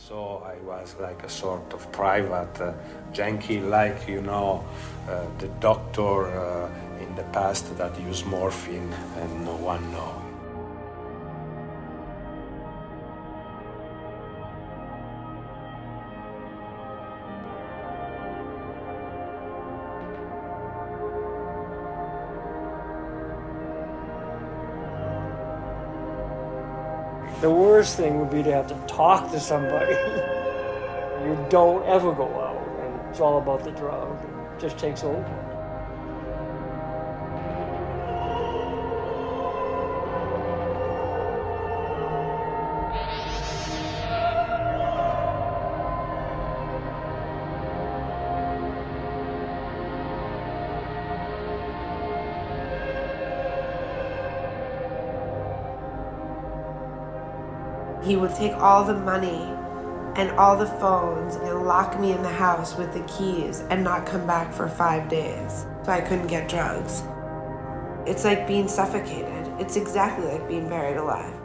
So I was like a sort of private junkie, like, the doctor in the past that used morphine and no one knows. The worst thing would be to have to talk to somebody. You don't ever go out, and it's all about the drug. It just takes over. He would take all the money and all the phones and lock me in the house with the keys and not come back for 5 days. So I couldn't get drugs. It's like being suffocated. It's exactly like being buried alive.